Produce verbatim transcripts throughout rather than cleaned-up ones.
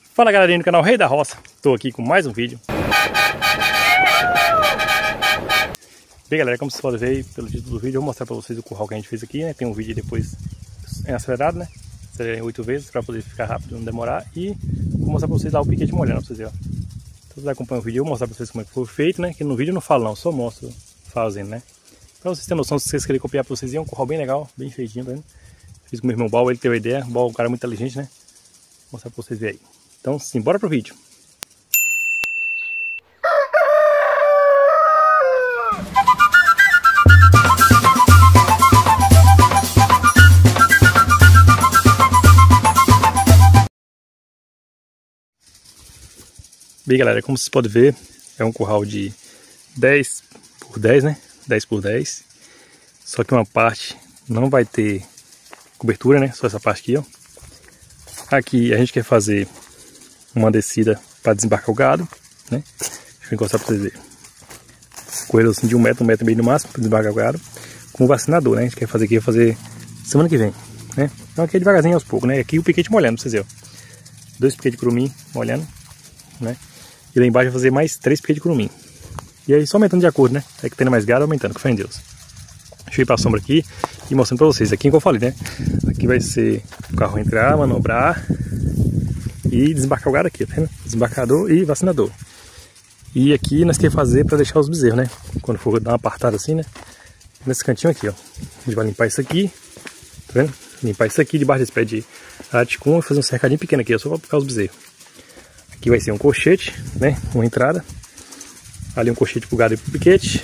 Fala galerinha do canal Rei da Roça, estou aqui com mais um vídeo. Bem galera, como vocês podem ver pelo título do vídeo, eu vou mostrar para vocês o curral que a gente fez aqui, né? Tem um vídeo depois é acelerado, né? Acelerei oito vezes para poder ficar rápido, não demorar. E vou mostrar para vocês lá o piquete molhando, para vocês verem. Então vocês acompanham o vídeo, eu vou mostrar para vocês como é que foi feito, né? Que no vídeo eu não falo não, só mostro fazendo, né? Para vocês terem noção, se vocês querem copiar para vocês, é um curral bem legal, bem feitinho, tá vendo? Fiz com o meu irmão Bal, ele teve a ideia, o Bal é um cara muito inteligente, né? Vou mostrar para vocês verem aí. Então sim, bora pro vídeo. Bem galera, como vocês podem ver, é um curral de dez por dez, né? dez por dez. Só que uma parte não vai ter cobertura, né? Só essa parte aqui, ó. Aqui a gente quer fazer uma descida para desembarcar o gado, né? Deixa eu encostar para vocês verem. Corredor assim de um metro, um metro e meio no máximo para desembarcar o gado. Com o vacinador, né? A gente quer fazer aqui, vai fazer semana que vem, né? Então aqui é devagarzinho aos poucos, né? Aqui o piquete molhando, pra vocês verem, ó. Dois piquetes de curumim molhando, né? E lá embaixo vai fazer mais três piquetes de curumim. E aí só aumentando de acordo, né? É que tendo mais gado, aumentando, que fé em Deus. Deixa eu ir pra sombra aqui e mostrando pra vocês. Aqui que eu falei, né? Aqui vai ser o carro entrar, manobrar e desembarcar o gado aqui, tá vendo? Desembarcador e vacinador. E aqui nós queremos fazer pra deixar os bezerros, né? Quando for dar uma apartada assim, né? Nesse cantinho aqui, ó. A gente vai limpar isso aqui, tá vendo? Limpar isso aqui debaixo desse pé de aticum e fazer um cercadinho pequeno aqui, ó, só pra ficar os bezerros. Aqui vai ser um colchete, né? Uma entrada. Ali um colchete pro gado e pro piquete,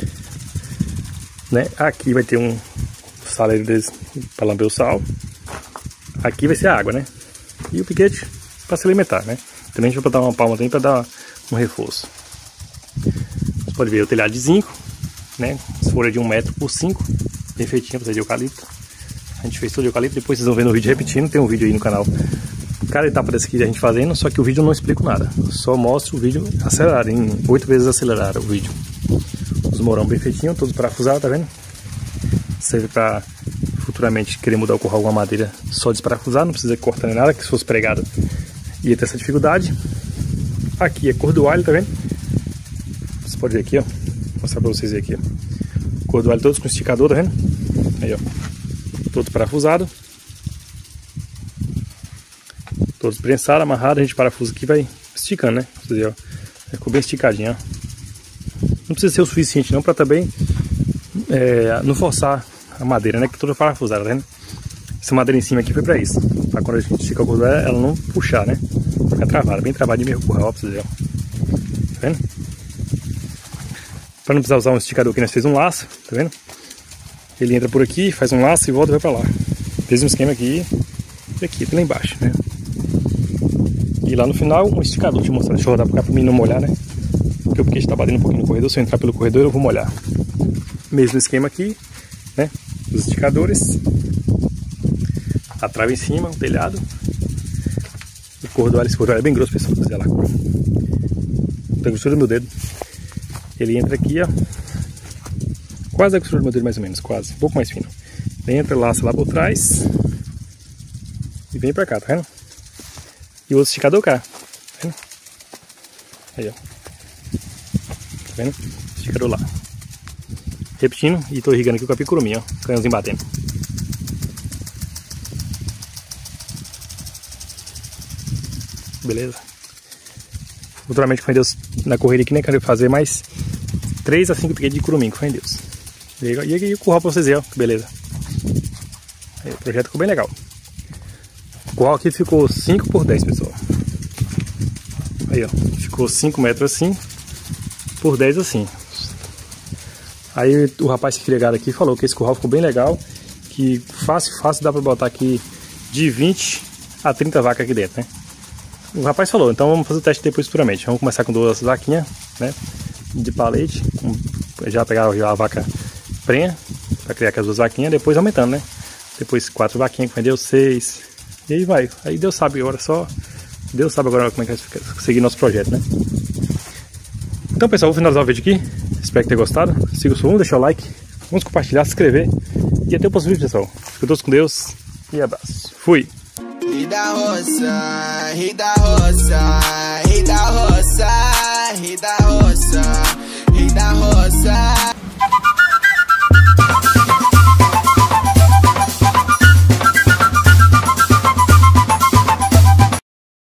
né? Aqui vai ter um saleiro deles para lamber o sal. Aqui vai ser a água, né? E o piquete para se alimentar, né? Também a gente vai botar uma palma também para dar um reforço. Você pode ver o telhado de zinco, né? As folhas de um metro por cinco, bem feitinha para de eucalipto. A gente fez todo de eucalipto, depois vocês vão ver no vídeo repetindo, tem um vídeo aí no canal. Cada etapa dessa aqui a gente fazendo, só que o vídeo eu não explico nada. Só mostro o vídeo acelerado, em oito vezes acelerado o vídeo. Os morão bem feitinhos, todos parafusados, tá vendo? Serve para futuramente querer mudar o curral com uma madeira só desparafusar, não precisa cortar nem nada, que se fosse pregado ia ter essa dificuldade. Aqui é cordoalho, tá vendo? Você pode ver aqui, ó. Vou mostrar pra vocês verem aqui, ó. Cordoalho todos com esticador, tá vendo? Aí, ó. Todos parafusados. Todos prensados, amarrados, a gente parafusa aqui e vai esticando, né? Vocês verem, ó. Ficou bem esticadinho, ó. Não precisa ser o suficiente não para também é, não forçar a madeira, né? Que toda parafusada, tá vendo? Essa madeira em cima aqui foi para isso. Para quando a gente estica o cordoalho, ela não puxar, né? Fica travada, bem travadinho mesmo o curral, ó, pra vocês verem, ó. Tá vendo? Para não precisar usar um esticador aqui, nós fez um laço, tá vendo? Ele entra por aqui, faz um laço e volta e vai para lá. Fez um esquema aqui e aqui, até lá embaixo, né? E lá no final, um esticador, deixa eu mostrar, deixa eu rodar pra cá pra mim não molhar, né? Porque o piquete tá batendo um pouquinho no corredor, se eu entrar pelo corredor eu vou molhar. Mesmo esquema aqui, né? Os esticadores. A trava em cima, o telhado. O cordoalho, esse cordoalho é bem grosso, pessoal, pra fazer lá. Tem a grossura do meu dedo. Ele entra aqui, ó. Quase a grossura do meu dedo, mais ou menos, quase. Um pouco mais fino. Entra, laça lá por trás. E vem pra cá, tá vendo? E o outro esticador cá, tá vendo? Aí, ó. Tá vendo? Esticador lá. Repetindo, e tô irrigando aqui o capim curumim, ó. Canhãozinho batendo. Beleza? Futuramente, com Deus, na corrida aqui, né? Quero fazer mais três a cinco piquetes de curumim, com Deus. E aqui o curral pra vocês verem, ó. Que beleza. Aí, o projeto ficou bem legal. O curral aqui ficou cinco por dez, pessoal. Aí, ó. Ficou cinco metros assim, por dez assim. Aí o rapaz que queria gado aqui falou que esse curral ficou bem legal. Que fácil, fácil dá pra botar aqui de vinte a trinta vacas aqui dentro, né? O rapaz falou, então vamos fazer o teste depois futuramente. Vamos começar com duas vaquinhas, né? De palete. Já pegar a vaca prenha, pra criar aquelas duas vaquinhas, depois aumentando, né? Depois quatro vaquinhas, que vendeu seis. E aí vai, aí Deus sabe agora só, Deus sabe agora como é que vai seguir nosso projeto, né? Então pessoal, vou finalizar o vídeo aqui, espero que tenha gostado, siga o som, deixa o like, vamos compartilhar, se inscrever e até o próximo vídeo, pessoal. Fiquem todos com Deus e abraço, fui! Rei da Roça, Rei da Roça.